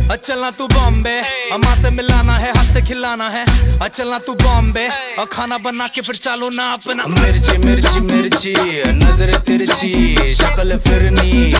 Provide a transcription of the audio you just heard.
चलना तू बॉम्बे, माँ से मिलाना है, हाथ से खिलाना है। चलना तू बॉम्बे और खाना बना के फिर चालू ना अपना। मिर्ची मिर्ची मिर्ची, नजर तिरछी, शक्ल फिरनी।